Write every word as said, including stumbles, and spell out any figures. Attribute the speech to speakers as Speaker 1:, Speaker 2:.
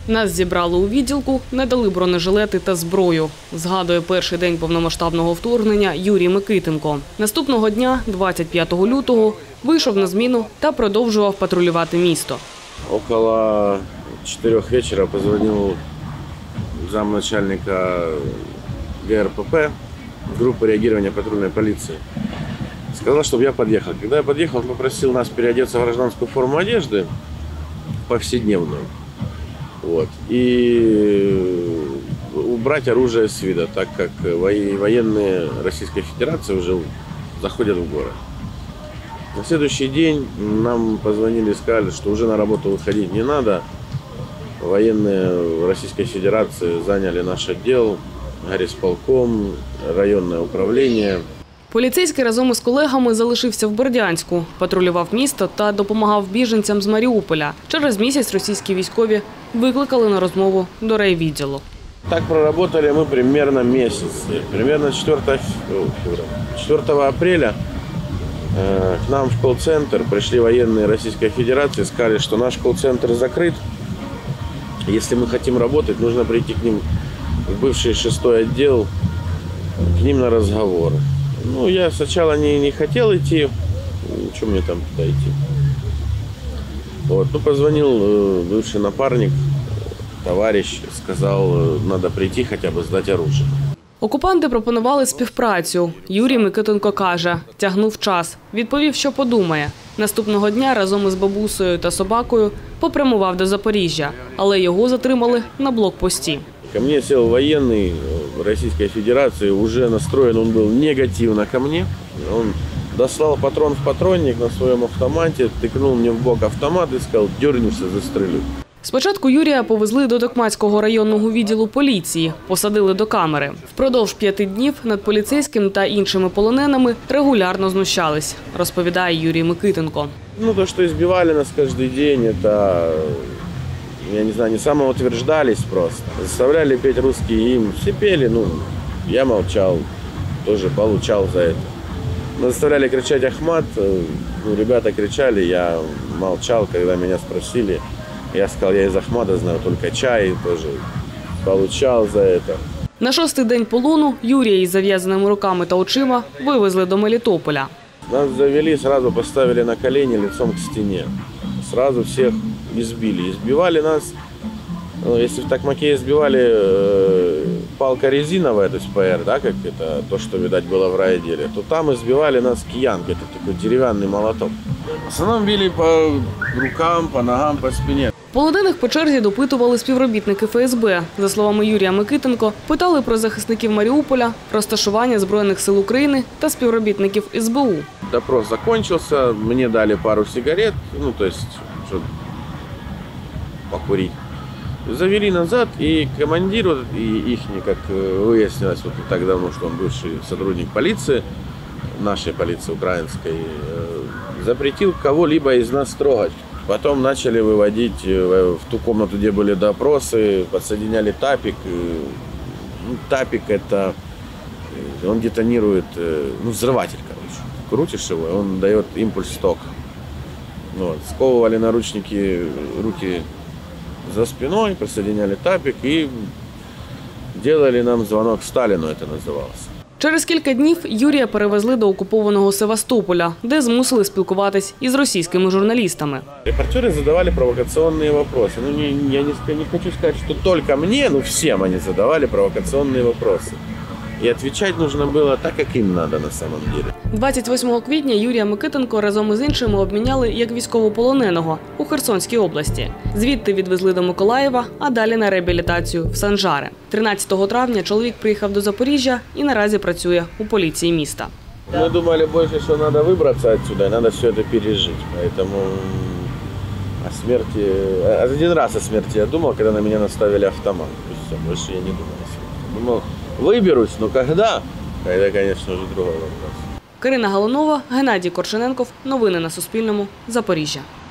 Speaker 1: Нас зібрали у відділку, не дали бронежилети та зброю. Згадує перший день повномасштабного вторгнення Юрій Микитенко. Наступного дня, двадцять п'ятого лютого, вийшов на зміну та продовжував патрулювати місто.
Speaker 2: Около чотирьох вечора позвонив замначальника гэ ер пэ пэ группы реагирования патрульной полиции. Сказал, чтобы я подъехал. Когда я подъехал, он попросил нас переодеться в гражданскую форму одежды, повседневную, вот, и убрать оружие с вида, так как военные Российской Федерации уже заходят в город. На следующий день нам позвонили и сказали, что уже на работу выходить не надо. Военные Российской Федерации заняли наш отдел, горисполком, районное управление.
Speaker 1: Поліцейський разом із колегами залишився в Бердянську, патрулював місто та допомагав біженцям з Маріуполя. Через місяць російські військові викликали на розмову до райвідділу.
Speaker 2: Так проработали мы примерно месяц. Примерно четвёртого апреля к нам в колл-центр пришли военные Российской Федерации, сказали, что наш колл-центр закрыт. Если мы хотим работать, нужно прийти к ним в бывший шестой отдел, к ним на разговор. Ну, я сначала не, не хотел идти, что мне там туда идти. Вот. Ну, позвонил бывший напарник, товарищ, сказал, надо прийти хотя бы сдать оружие.
Speaker 1: Окупанти пропонували співпрацю. Юрій Микитенко каже, тягнув час, відповів, що подумає. Наступного дня разом із бабусею та собакою попрямував до Запоріжжя, але його затримали на блокпості.
Speaker 2: Ко мне сел военный Российской Федерации, уже настроен он был негативно ко мне. Он дослал патрон в патронник на своем автомате, тыкнул мне в бок автомат и сказал, дернешься, застрелю.
Speaker 1: Спочатку Юрія повезли до Токмацького районного відділу поліції, посадили до камери. Впродовж п'яти днів над поліцейським та іншими полоненими регулярно знущались, розповідає Юрій Микитенко.
Speaker 2: Ну, то, что избивали нас каждый день, это, я не знаю, не самоутверждались просто. Заставляли петь русский гимн, все пели, ну, я молчал, тоже получал за это. Нас заставляли кричать «Ахмат», ну, ребята кричали, я молчал, когда меня спросили. Я сказал, я из Ахмата знаю только чай, тоже получал за это.
Speaker 1: На шостий день полону Юрія із зав'язаними руками та очима вивезли до Мелітополя.
Speaker 2: Нас завели, сразу поставили на колени лицом к стене. Сразу всех избили. Избивали нас, ну, если в Токмаке избивали э, палка резиновая, то есть пэ эр, да, как это, то, что, видать, было в райотделе, то там избивали нас киянкой, это такой деревянный молоток. В основном били по рукам, по ногам, по спине.
Speaker 1: Полонених по черзі допитували співробітники еф ес бе. За словами Юрія Микитенко, питали про захисників Маріуполя, розташування Збройних сил України та співробітників ес бе у.
Speaker 2: Допрос закончился, мне дали пару сигарет, ну, то есть, чтобы покурить. Завели назад, и командир, вот, и ихний, как выяснилось вот не так давно, что он бывший сотрудник полиции, нашей полиции украинской, запретил кого-либо из нас трогать. Потом начали выводить в ту комнату, где были допросы, подсоединяли тапик. Ну, тапик это, он детонирует, ну, взрыватель, короче. Крутишь его, он дает импульс тока. Вот. Сковывали наручники, руки за спиной, присоединяли тапик и делали нам звонок Сталину, это называлось.
Speaker 1: Через кілька днів Юрія перевезли до окупованого Севастополя, де змусили спілкуватись із російськими журналістами.
Speaker 2: Репортеры задавали провокационные вопросы. Ну, не, я не, не хочу сказать, что только мне, но всем они задавали провокационные вопросы. І відповідати потрібно було так, як їм треба на самом деле.
Speaker 1: двадцять восьмого квітня Юрія Микитенко разом із іншими обміняли як військовополоненого у Херсонській області. Звідти відвезли до Миколаєва, а далі на реабілітацію в Санжари. тринадцятого травня чоловік приїхав до Запоріжжя і наразі працює у поліції міста.
Speaker 2: Ми думали більше, що треба вибратися відсюди, треба все це пережити. Тому о смерті, один раз о смерті я думав, коли на мене наставили автомат. Більше я не думав о смерті. Думав, выберусь, но когда? Это, конечно, уже другой вопрос.
Speaker 1: Карина Галунова, Геннадій Коршененков. Новини на Суспільному. Запоріжжя.